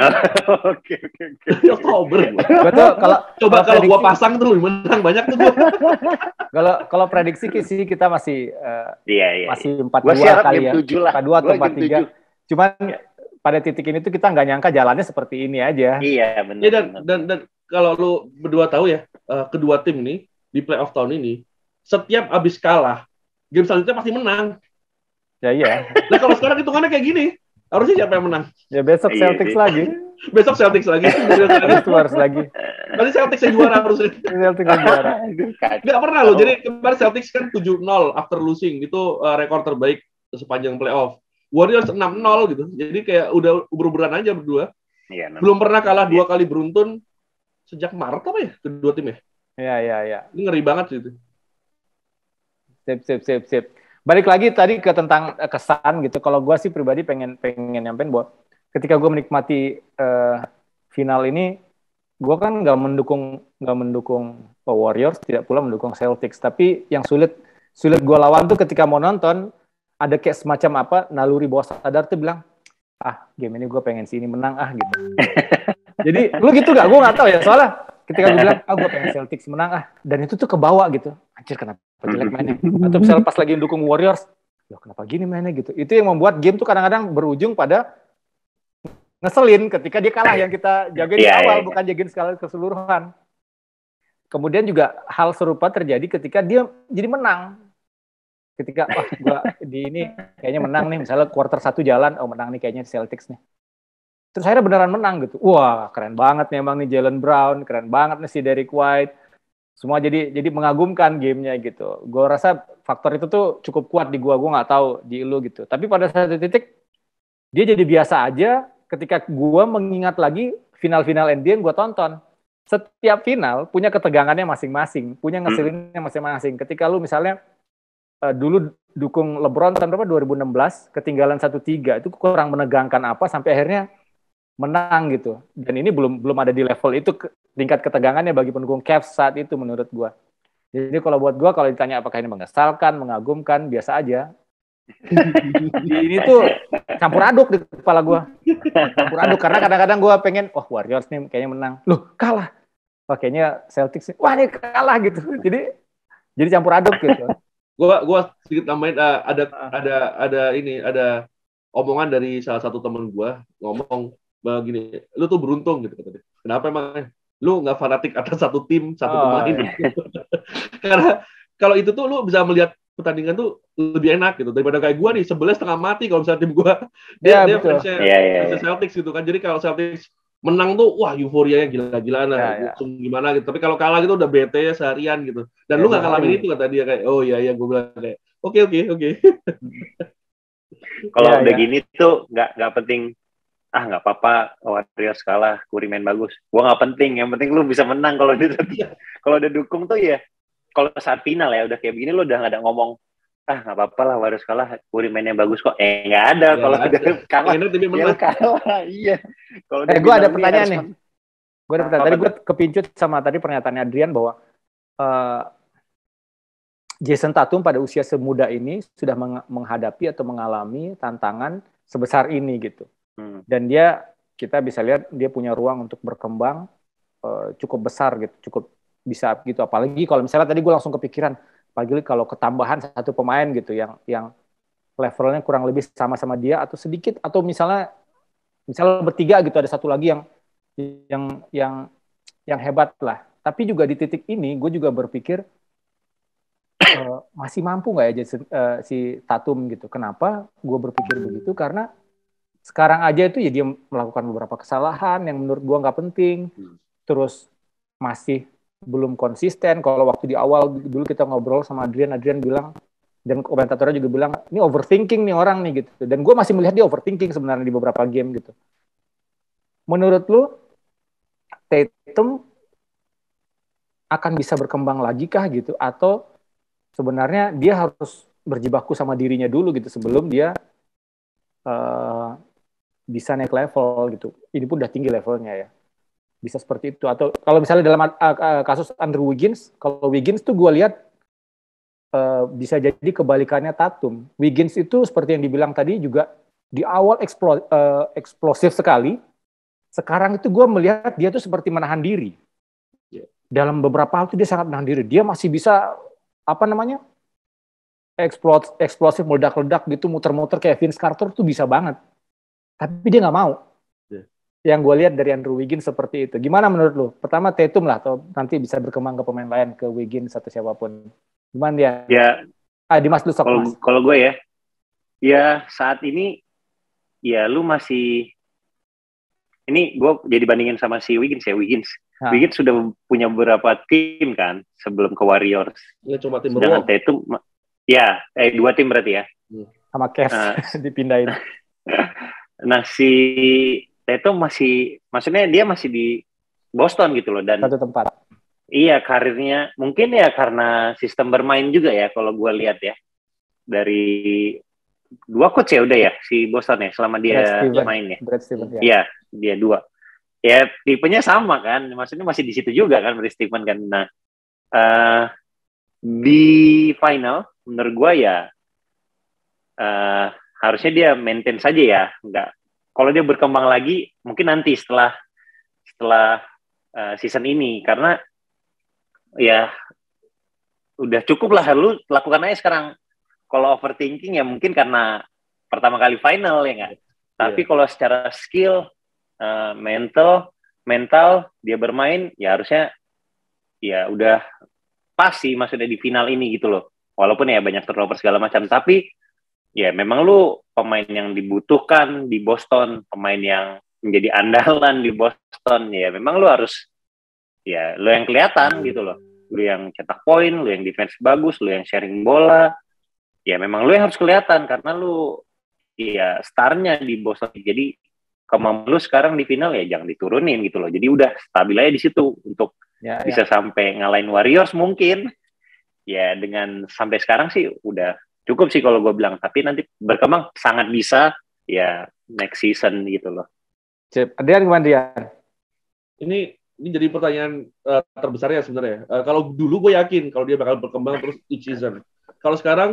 Oke oke oke. Dari Oktober. Betul kalau coba kalau gua pasang tuh menang banyak tuh gua. Kalau kalau prediksi sih kita masih uh, iya, iya, masih empat dua kali ya. empat dua atau empat tiga. Cuman ya, pada titik ini tuh kita nggak nyangka jalannya seperti ini aja. Iya benar. Ya, dan, dan dan kalau lu berdua tahu ya, uh, kedua tim nih di playoff tahun ini setiap abis kalah game selanjutnya pasti menang. Ya iya. Nah kalau sekarang hitungannya kayak gini, harusnya siapa yang menang? Ya besok Celtics iya, lagi. Besok Celtics lagi. Itu harus lagi. Nanti Celtics yang juara harusnya. Celtics yang juara. Nggak pernah loh. Jadi kemarin Celtics kan tujuh nol after losing. Itu uh, rekor terbaik sepanjang playoff. Warriors enam nol gitu. Jadi kayak udah uber-uberan aja berdua. Iya, belum pernah kalah dua kali beruntun sejak Maret apa ya kedua tim ya? Iya, iya, iya. Ini ngeri banget sih itu. Sip, sip, sip, sip. Balik lagi tadi ke tentang kesan gitu. Kalau gue sih pribadi pengen pengen nyampein bahwa ketika gue menikmati uh, final ini, gue kan nggak mendukung nggak mendukung Warriors, tidak pula mendukung Celtics. Tapi yang sulit sulit gue lawan tuh ketika mau nonton ada kayak semacam apa naluri bawah sadar tuh bilang, ah game ini gue pengen sini menang ah gitu. Jadi lu gitu gak? Gue nggak tahu ya soalnya ketika gue bilang, ah gue pengen Celtics menang ah, dan itu tuh kebawa gitu. Anjir kenapa jelek mainnya? Atau misalnya pas lagi dukung Warriors, loh kenapa gini mainnya gitu. Itu yang membuat game tuh kadang-kadang berujung pada ngeselin ketika dia kalah yang kita jagain di yeah, awal, yeah, bukan jagain skala keseluruhan. Kemudian juga hal serupa terjadi ketika dia jadi menang. Ketika, wah gue di ini kayaknya menang nih, misalnya quarter satu jalan, oh menang nih kayaknya Celtics nih. Terus akhirnya beneran menang gitu. Wah keren banget nih emang nih Jalen Brown, keren banget nih si Derrick White. Semua jadi jadi mengagumkan gamenya gitu. Gue rasa faktor itu tuh cukup kuat di gue, gue nggak tahu di lu gitu. Tapi pada satu titik dia jadi biasa aja ketika gue mengingat lagi final-final N B A yang gue tonton. Setiap final punya ketegangannya masing-masing, punya ngeselinnya masing-masing. Ketika lu misalnya uh, dulu dukung LeBron tahun berapa dua ribu enam belas, ketinggalan satu tiga, itu kurang menegangkan apa sampai akhirnya menang gitu. Dan ini belum belum ada di level itu tingkat ketegangannya bagi pendukung Cavs saat itu menurut gue. Jadi kalau buat gue kalau ditanya apakah ini mengesalkan, mengagumkan, biasa aja. Ini tuh campur aduk di kepala gue. Campur aduk karena kadang-kadang gue pengen, wah Warriors nih kayaknya menang. Loh kalah. Wah kayaknya Celtics nih, wah ini kalah gitu. Jadi jadi campur aduk gitu. Gue gue sedikit tambahin uh, ada ada ada ini ada omongan dari salah satu teman gue ngomong begini, lu tuh beruntung gitu katanya. Kenapa emang? Lu nggak fanatik atas satu tim, satu Oh, pemain. iya. Karena kalau itu tuh lu bisa melihat pertandingan tuh lebih enak gitu daripada kayak gue nih sebelah setengah mati kalau misalnya tim gue dia Ya, dia betul. fansnya Iya, iya, fansnya iya. Celtics gitu kan. Jadi kalau Celtics menang tuh wah euforianya gila-gilaan lah, Ya, ya. langsung gimana gitu. Tapi kalau kalah gitu udah bete seharian gitu. Dan Ya, lu nggak betul. ngalamin itu kata dia kayak oh iya iya gue bilang kayak oke oke oke. Kalau Ya, udah ya. gini tuh nggak nggak penting. Ah nggak apa-apa, Warriors kalah, Curry main bagus. Gua nggak penting. Yang penting lu bisa menang. Kalau udah kalau udah dukung tuh ya. Kalau saat final ya udah kayak begini lu udah nggak ada ngomong. Ah nggak apa-apa lah Warriors kalah, Curry mainnya bagus kok. Eh nggak ada. Ya, Kalau nggak udah ada. kalah, Pengennya timnya ya menang. lu kalah. Iya. Kalau udah Eh, gue ada bilang pertanyaan harus nih. menang. Gue ada pertanyaan. Tadi gue kepincut sama tadi pernyataannya Adrian bahwa uh, Jason Tatum pada usia semuda ini sudah meng- menghadapi atau mengalami tantangan sebesar ini gitu. Hmm. Dan dia, kita bisa lihat dia punya ruang untuk berkembang uh, cukup besar gitu, cukup bisa gitu. Apalagi kalau misalnya tadi gue langsung kepikiran, apalagi kalau ketambahan satu pemain gitu yang yang levelnya kurang lebih sama-sama dia atau sedikit, atau misalnya misalnya bertiga gitu, ada satu lagi yang yang yang yang hebat lah. Tapi juga di titik ini gue juga berpikir uh, masih mampu nggak ya Jason, uh, si Tatum gitu. Kenapa gue berpikir begitu? Karena sekarang aja itu ya dia melakukan beberapa kesalahan yang menurut gue nggak penting. Terus masih belum konsisten. Kalau waktu di awal dulu kita ngobrol sama Adrian, Adrian bilang, dan komentatornya juga bilang, ini overthinking nih orang nih gitu. Dan gue masih melihat dia overthinking sebenarnya di beberapa game gitu. Menurut lu, Tatum akan bisa berkembang lagi kah gitu? Atau sebenarnya dia harus berjibaku sama dirinya dulu gitu sebelum dia uh, bisa naik level gitu. Ini pun udah tinggi levelnya ya. Bisa seperti itu. Atau kalau misalnya dalam uh, uh, kasus Andrew Wiggins, kalau Wiggins tuh gue lihat uh, bisa jadi kebalikannya Tatum. Wiggins itu seperti yang dibilang tadi juga di awal eksplo, uh, eksplosif sekali. Sekarang itu gue melihat dia tuh seperti menahan diri. Dalam beberapa hal itu dia sangat menahan diri. Dia masih bisa apa namanya Explos, eksplosif, meledak-ledak gitu, muter-muter kayak Vince Carter tuh bisa banget. Tapi dia nggak mau. Yeah. Yang gue lihat dari Andrew Wiggins seperti itu. Gimana menurut lu? Pertama Tatum lah, atau nanti bisa berkembang ke pemain lain, ke Wiggins atau siapapun. Gimana dia? Ya. Ah, Dimas lu sok. Kalau kalau gue ya, ya saat ini, ya lu masih. Ini gue jadi bandingin sama si Wiggins ya, Wiggins. Ha. Wiggins sudah punya beberapa tim kan sebelum ke Warriors. Ya cuma tim Dengan Tatum. Ya, eh dua tim berarti ya. Sama Cavs nah, dipindahin. Nah, si Tatum masih, maksudnya dia masih di Boston gitu loh. Dan satu tempat. Iya, karirnya mungkin ya karena sistem bermain juga ya, kalau gue lihat ya. Dari dua coach ya udah ya, si Boston ya, selama dia main ya. Brad Stevens, ya. Iya, dia dua. Ya, tipenya sama kan. Maksudnya masih di situ juga kan, Brad Stevens kan. Nah, uh, di final, menurut gue ya uh, harusnya dia maintain saja ya, enggak. Kalau dia berkembang lagi mungkin nanti setelah setelah uh, season ini, karena ya udah cukup lah lu lakukan aja sekarang. Kalau overthinking ya mungkin karena pertama kali final ya enggak. Yeah. Tapi kalau secara skill, uh, mental, mental dia bermain ya harusnya ya udah pas sih maksudnya di final ini gitu loh. Walaupun ya banyak turnover segala macam, tapi ya memang lu pemain yang dibutuhkan di Boston, pemain yang menjadi andalan di Boston, ya memang lu harus ya lu yang kelihatan gitu loh. Lu yang cetak poin, lu yang defense bagus, lu yang sharing bola. Ya memang lu yang harus kelihatan karena lu ya starnya di Boston. Jadi kemampuan lu sekarang di final ya jangan diturunin gitu loh. Jadi udah stabil aja di situ untuk ya, bisa ya. Sampai ngalahin Warriors mungkin. Ya dengan sampai sekarang sih udah cukup sih kalau gue bilang. Tapi nanti berkembang sangat bisa ya next season gitu loh. Cip, Adrian gimana Adrian? Ini ini jadi pertanyaan uh, terbesarnya sebenarnya. Uh, kalau dulu gue yakin kalau dia bakal berkembang terus each season. Kalau sekarang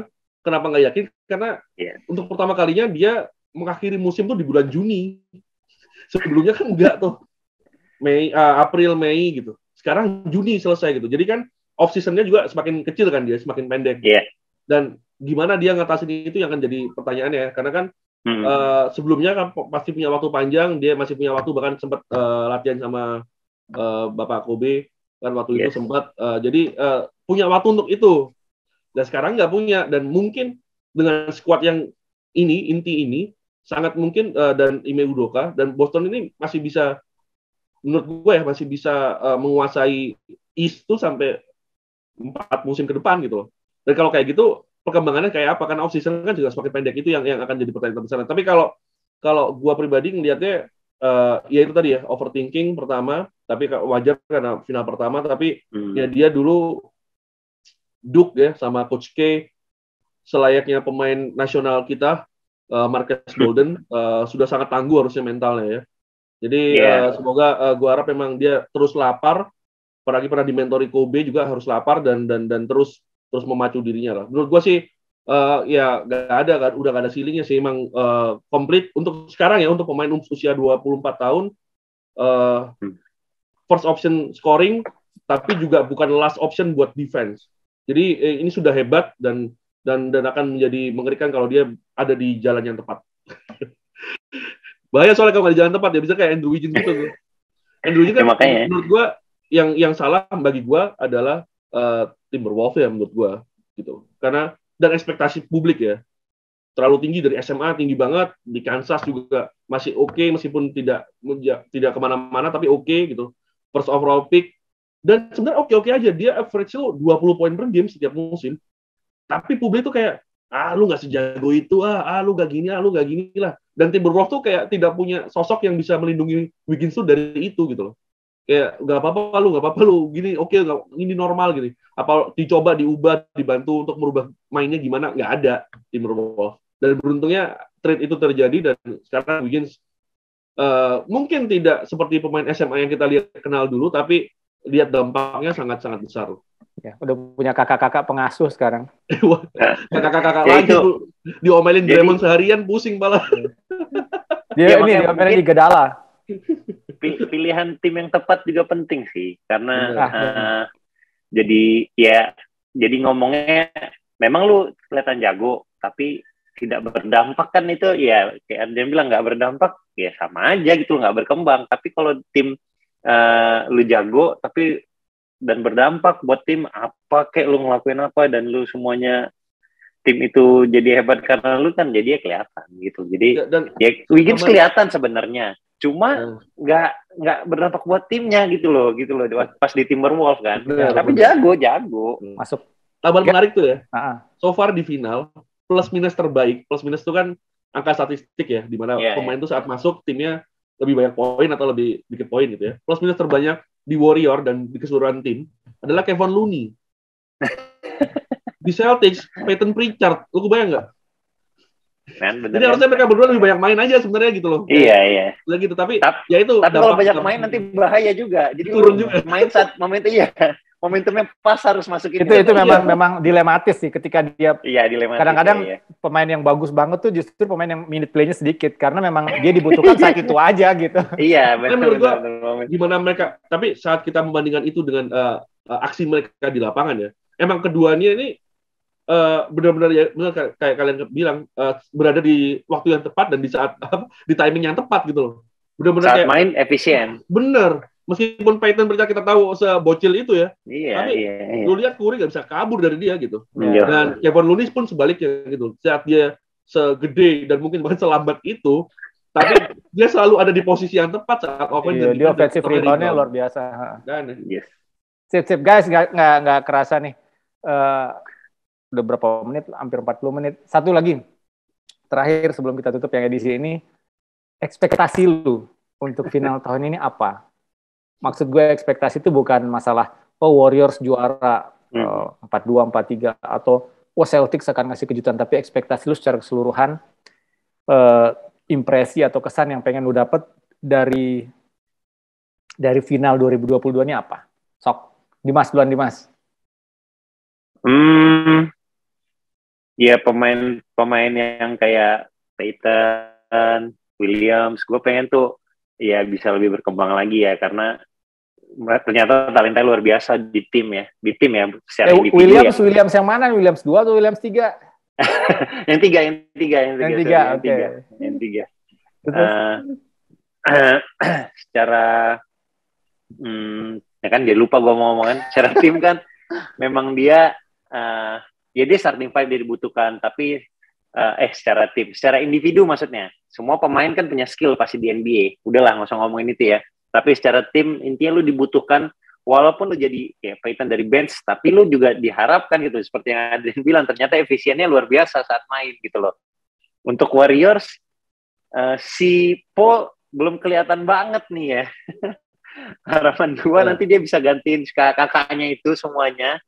Kenapa nggak yakin? Karena yeah. untuk pertama kalinya dia mengakhiri musim tuh di bulan Juni. Sebelumnya kan enggak tuh. Mei, uh, April, Mei gitu. Sekarang Juni selesai gitu. Jadi kan off season-nya juga semakin kecil kan dia, semakin pendek. Yeah. Dan gimana dia ngatasin itu yang akan jadi pertanyaannya. Karena kan hmm. uh, sebelumnya kan pasti punya waktu panjang, dia masih punya waktu bahkan sempat uh, latihan sama uh, Bapak Kobe kan waktu yes. itu sempat. Uh, jadi uh, punya waktu untuk itu. Dan sekarang nggak punya. Dan mungkin dengan squad yang ini, inti ini, sangat mungkin uh, dan Ime Udoka dan Boston ini masih bisa, menurut gue ya, masih bisa uh, menguasai East tuh sampai empat musim ke depan gitu loh. Dan kalau kayak gitu, perkembangannya kayak apa? Karena off-season kan juga semakin pendek, itu yang yang akan jadi pertanyaan terbesar. Tapi kalau kalau gue pribadi ngelihatnya, uh, ya itu tadi ya, overthinking pertama, tapi wajar karena final pertama, tapi hmm. ya dia dulu Duke ya, sama Coach K, selayaknya pemain nasional kita, uh, Marcus Bolden, uh, sudah sangat tangguh harusnya mentalnya ya. Jadi yeah. uh, semoga uh, gue harap memang dia terus lapar, apalagi pernah dimentori Kobe juga harus lapar dan dan dan terus terus memacu dirinya lah. Menurut gue sih uh, ya gak ada kan, udah gak ada ceilingnya sih, emang uh, komplit untuk sekarang ya, untuk pemain usia dua puluh empat tahun, uh, first option scoring, tapi juga bukan last option buat defense. Jadi eh, ini sudah hebat dan dan dan akan menjadi mengerikan kalau dia ada di jalan yang tepat. Bahaya soalnya kalau nggak di jalan tepat ya, bisa kayak Andrew Wiggins gitu tuh. Andrew Wiggins kan ya, menurut gue yang yang salah bagi gue adalah uh, Timberwolves ya menurut gue gitu. Karena dan ekspektasi publik ya terlalu tinggi, dari S M A tinggi banget, di Kansas juga masih oke okay, meskipun tidak tidak kemana-mana tapi oke okay, gitu. First overall pick. Dan sebenarnya oke-oke aja, dia average lo dua puluh poin per game setiap musim. Tapi publik tuh kayak, ah lu nggak sejago itu, ah, ah lu nggak gini, ah lu nggak gini lah. Dan Timberwolves tuh kayak tidak punya sosok yang bisa melindungi Wiggins tuh dari itu gitu loh. Kayak nggak apa-apa lu, nggak apa-apa lu, gini oke, okay, ini normal gini. Apa dicoba, diubah, dibantu untuk merubah mainnya gimana? Nggak ada Timberwolves. Dan beruntungnya trade itu terjadi dan sekarang Wiggins uh, mungkin tidak seperti pemain S M A yang kita lihat kenal dulu, tapi lihat dampaknya sangat-sangat besar. Ya, udah punya kakak-kakak pengasuh sekarang. Kakak-kakak ya, lagi tuh diomelin Draymond seharian, pusing malah. Dia ya, ini diomelin di Gedala. Pilihan tim yang tepat juga penting sih, karena nah, uh, jadi ya jadi ngomongnya memang lu kelihatan jago, tapi tidak berdampak kan itu ya kayak dia bilang nggak berdampak ya sama aja gitu, nggak berkembang. Tapi kalau tim Uh, lu jago tapi dan berdampak buat tim, apa kayak lu ngelakuin apa dan lu semuanya tim itu jadi hebat karena lu kan, jadi ya kelihatan gitu. Jadi ya, dan ya Wiggins kelihatan sebenarnya, cuma nggak uh. nggak berdampak buat timnya gitu loh, gitu loh pas di Timberwolves kan. Bener, tapi bener. jago jago masuk. Tambah menarik tuh ya. Uh-huh. So far di final plus minus terbaik, plus minus itu kan angka statistik ya, di mana yeah, pemain itu yeah. saat masuk timnya lebih banyak poin atau lebih dikit poin gitu ya. Plus minus terbanyak di Warrior dan di keseluruhan tim adalah Kevon Looney. Di Celtics, Peyton Pritchard. Lu kebayang nggak? Man, Jadi kan? Harusnya mereka berdua lebih banyak main aja sebenarnya gitu loh. Iya, iya. Udah gitu, tapi Ta- ya itu. Tapi kalau banyak main nanti bahaya juga. Jadi turun juga. Main saat momentum iya. Momentumnya pas harus masukin. Itu itu memang iya. memang dilematis sih ketika dia. Iya, dilematis. Kadang-kadang ya, ya. pemain yang bagus banget tuh justru pemain yang minute play-nya sedikit karena memang dia dibutuhkan saat itu aja gitu. Iya, benar. Menurut gua gimana mereka, tapi saat kita membandingkan itu dengan uh, uh, aksi mereka di lapangan ya, emang keduanya ini uh, benar-benar ya benar kayak kalian bilang uh, berada di waktu yang tepat dan di saat uh, di timing yang tepat gitu loh. Benar-benar saat kayak main efisien. Bener. Meskipun Peyton Pritchard kita tahu sebocil itu ya, iya, tapi iya, iya. lu lihat Curry nggak bisa kabur dari dia gitu. Iya. Dan Kevon Looney pun sebaliknya gitu. Saat dia segede dan mungkin bahkan selambat itu, tapi dia selalu ada di posisi yang tepat saat offense. Iya, dia offensive rebound-nya luar biasa. Dan, yes. Sip, sip guys, nggak nggak nggak kerasa nih. Uh, udah berapa menit? Hampir empat puluh menit. Satu lagi terakhir sebelum kita tutup yang edisi ini, ekspektasi lu untuk final tahun ini apa? Maksud gue ekspektasi itu bukan masalah oh Warriors juara hmm. empat dua, empat tiga atau oh Celtics akan ngasih kejutan, tapi ekspektasi lu secara keseluruhan uh, impresi atau kesan yang pengen lu dapet dari dari final dua ribu dua puluh dua ini apa? Sok, Dimas duluan Dimas. Hmm, ya pemain-pemain yang kayak Peyton, Williams, gue pengen tuh ya bisa lebih berkembang lagi ya, karena ternyata talenta luar biasa di tim ya, di tim ya secara eh, individu Williams, ya. Williams yang mana? Williams dua atau Williams tiga? yang tiga, yang tiga, yang tiga, yang tiga, oke. yang tiga, yang tiga. Uh, secara, hmm, ya kan jadi lupa gue mau ngomongin. Secara tim kan, memang dia, uh, ya dia starting five dia dibutuhkan, tapi uh, eh secara tim, secara individu maksudnya, semua pemain kan punya skill pasti di N B A. Udahlah, nggak usah ngomongin itu ya. Tapi secara tim, intinya lu dibutuhkan, walaupun lu jadi ya, Peyton dari bench, tapi lu juga diharapkan gitu, seperti yang Adrian bilang, ternyata efisiennya luar biasa saat main gitu loh. Untuk Warriors, uh, si Paul belum kelihatan banget nih ya. Harapan gua yeah. nanti dia bisa gantiin kakaknya itu semuanya.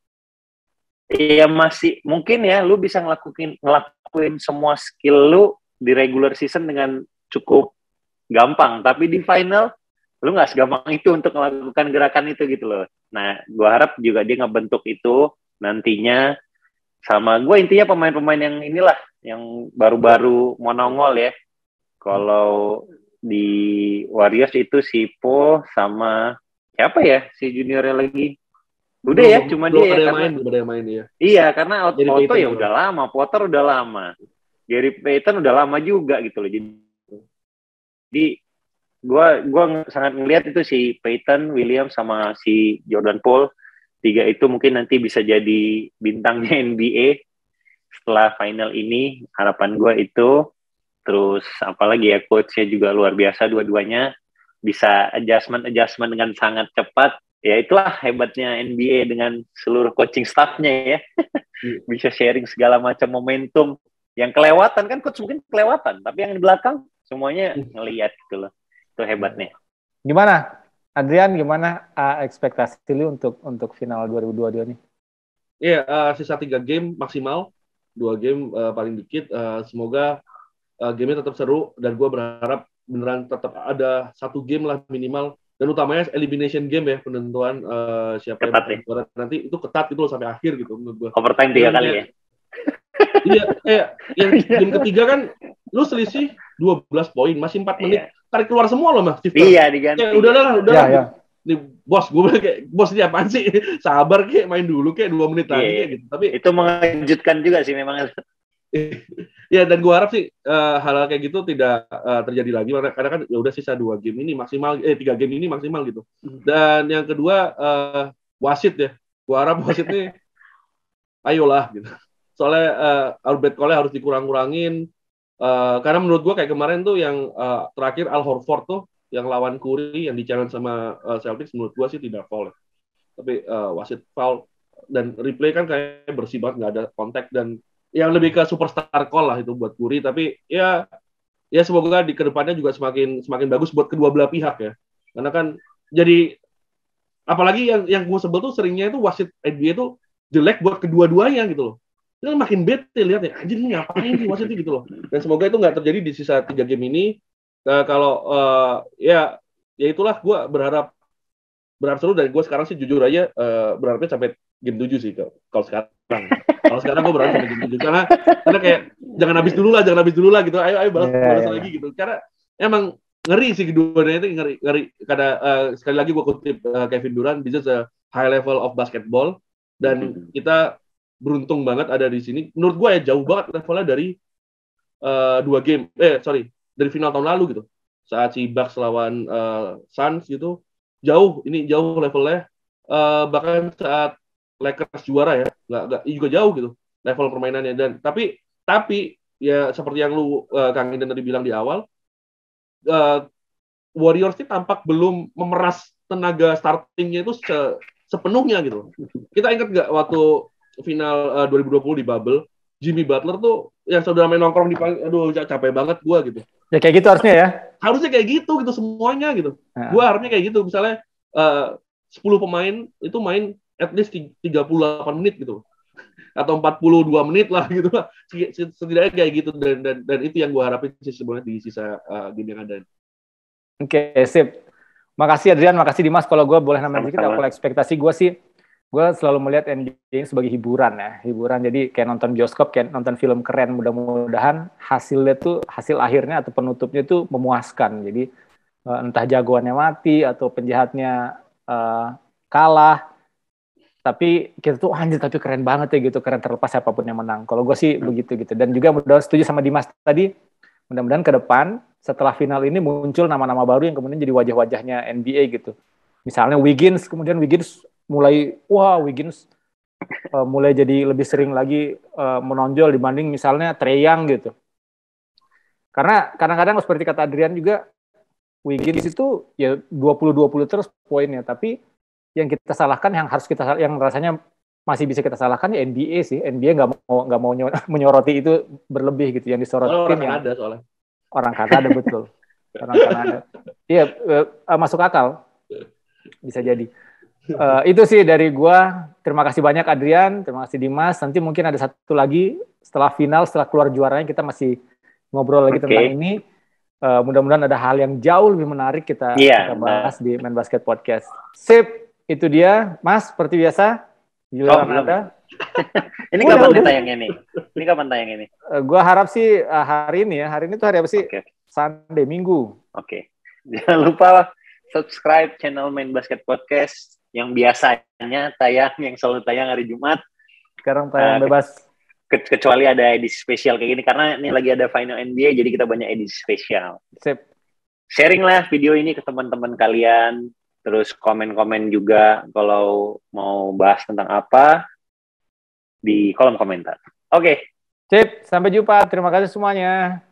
Ya masih, mungkin ya, lu bisa ngelakuin, ngelakuin semua skill lu di regular season dengan cukup gampang, tapi di final, lu nggak segampang itu untuk melakukan gerakan itu gitu loh. Nah, gue harap juga dia ngebentuk itu nantinya, sama gue intinya pemain-pemain yang inilah, yang baru-baru mau nongol ya. Kalau di Warriors itu si Po sama siapa ya si juniornya lagi? Udah belum, ya, cuma dia ya karena main, belum ada yang main ya. Iya, karena Otto ya udah lama, Potter udah lama, Gary Payton udah lama juga gitu loh. Jadi, jadi gue gua sangat ngelihat itu si Peyton, Williams sama si Jordan Poole, tiga itu mungkin nanti bisa jadi bintangnya N B A setelah final ini. Harapan gue itu. Terus apalagi ya, coachnya juga luar biasa, dua-duanya bisa adjustment adjustment dengan sangat cepat. Ya itulah hebatnya N B A dengan seluruh coaching staffnya ya. Bisa sharing segala macam momentum yang kelewatan kan, coach mungkin kelewatan, tapi yang di belakang semuanya ngelihat gitu loh. Itu hebatnya. Gimana, Adrian? Gimana uh, ekspektasi lu untuk untuk final dua ribu dua puluh dua nih? Iya, yeah, uh, sisa tiga game maksimal, dua game uh, paling dikit. Uh, semoga uh, game-nya tetap seru, dan gue berharap beneran tetap ada satu game lah minimal, dan utamanya elimination game ya, penentuan uh, siapa ketat yang ya. Nanti itu ketat gitu loh sampai akhir gitu menurut gue. Overtime tiga kali ya. Iya, kayak yang game ketiga kan lu selisih dua belas poin, masih empat menit. Iya. Tarik keluar semua loh, Mas. Iya, diganti. Ya, udahlah, udahlah. Ya, ya. Nih, bos, gue bilang kayak, bos ini apaan sih? Sabar kayak main dulu kayak dua menit lagi iya, kayak gitu. Tapi itu mengejutkan juga sih memang. Ya, dan gue harap sih uh, hal-hal kayak gitu tidak uh, terjadi lagi, karena kan ya udah sisa dua game ini maksimal, eh tiga game ini maksimal gitu. Dan yang kedua uh, wasit ya, gue harap wasit nih ayolah gitu. Soalnya uh, Albert Cole harus dikurang-kurangin, uh, karena menurut gue kayak kemarin tuh yang uh, terakhir Al Horford tuh yang lawan Curry yang di-challenge sama uh, Celtics, menurut gue sih tidak foul, tapi uh, wasit foul, dan replay kan kayak bersih banget, nggak ada kontak, dan yang lebih ke superstar call lah itu buat Curry. Tapi ya ya semoga di kedepannya juga semakin semakin bagus buat kedua belah pihak ya, karena kan jadi apalagi yang yang gue sebel tuh seringnya itu wasit N B A tuh jelek buat kedua-duanya gitu loh. Itu makin bete lihat ya, anjir ini ngapain sih wasit gitu loh. Dan semoga itu nggak terjadi di sisa tiga game ini. Uh, kalau uh, ya ya itulah, gue berharap berharap seru, dan gue sekarang sih jujur aja uh, berharapnya sampai game tujuh sih kalau sekarang. Kalau sekarang gue berharap sampai game tujuh, karena karena kayak jangan habis dulu lah, jangan habis dulu lah gitu. Ayo ayo balas yeah, balas yeah. lagi gitu. Karena emang ngeri sih keduanya itu, ngeri ngeri. Karena uh, sekali lagi gue kutip uh, Kevin Durant, this is a high level of basketball, dan kita beruntung banget ada di sini. Menurut gue ya jauh banget levelnya dari uh, dua game, eh sorry dari final tahun lalu gitu. Saat si Bucks lawan uh, Suns gitu, jauh ini jauh levelnya. Uh, bahkan saat Lakers juara ya, nggak nggak juga jauh gitu level permainannya. Dan tapi tapi ya seperti yang lu uh, Kang Indan tadi bilang di awal, uh, Warriors ini tampak belum memeras tenaga startingnya itu se sepenuhnya gitu. Kita ingat nggak waktu final uh, dua ribu dua puluh di bubble, Jimmy Butler tuh yang saudara main nongkrong di, aduh capek banget gua gitu. Ya kayak gitu harusnya ya. Harusnya kayak gitu gitu semuanya gitu. Nah. Gua harapnya kayak gitu, misalnya uh, sepuluh pemain itu main at least tiga puluh delapan menit gitu. Atau empat puluh dua menit lah gitu. Setidaknya kayak gitu, dan dan, dan itu yang gua harapin sih sebenarnya di sisa uh, game yang ada. Oke, okay, sip. Makasih Adrian, makasih Dimas. Kalau gue boleh nambahin dikit, kalau ekspektasi gue sih gue selalu melihat N B A ini sebagai hiburan ya, hiburan. Jadi kayak nonton bioskop, kayak nonton film keren. Mudah-mudahan hasilnya tuh, hasil akhirnya atau penutupnya tuh memuaskan. Jadi uh, entah jagoannya mati atau penjahatnya uh, kalah, tapi kita tuh anjir tapi keren banget ya gitu, keren terlepas siapapun yang menang. Kalau gue sih begitu gitu. Dan juga mudah setuju sama Dimas tadi, mudah-mudahan ke depan setelah final ini muncul nama-nama baru yang kemudian jadi wajah-wajahnya N B A gitu. Misalnya Wiggins, kemudian Wiggins mulai, wah Wiggins uh, mulai jadi lebih sering lagi uh, menonjol dibanding misalnya Trae Young gitu. Karena kadang-kadang seperti kata Adrian juga, Wiggins itu ya dua puluh dua puluh terus poinnya, tapi yang kita salahkan, yang harus kita, yang rasanya masih bisa kita salahkan ya N B A sih. N B A nggak mau nggak mau menyoroti itu berlebih gitu, yang disorotin orang yang Kanada soalnya. Orang Kanada betul, orang Kanada. Iya uh, uh, masuk akal, bisa jadi. Uh, itu sih dari gua. Terima kasih banyak Adrian, terima kasih Dimas. Nanti mungkin ada satu lagi setelah final, setelah keluar juaranya kita masih ngobrol lagi okay. tentang ini. Uh, mudah-mudahan ada hal yang jauh lebih menarik kita, yeah, kita bahas nah. di Main Basket Podcast. Sip, itu dia, Mas. Seperti biasa. Oh, ada. Ini oh, kapan tayangnya nih? Ini kapan tayangnya nih? Uh, gua harap sih uh, hari ini ya. Hari ini tuh hari apa sih? Okay. Sunday, Minggu. Oke. Okay. Jangan lupa subscribe channel Main Basket Podcast yang biasanya tayang, yang selalu tayang hari Jumat. Sekarang tayang uh, bebas. Ke- kecuali ada edisi spesial kayak gini, karena ini lagi ada final N B A, jadi kita banyak edisi spesial. Sip. Sharing lah video ini ke teman-teman kalian, terus komen-komen juga kalau mau bahas tentang apa di kolom komentar. Oke. Okay. Sip, sampai jumpa. Terima kasih semuanya.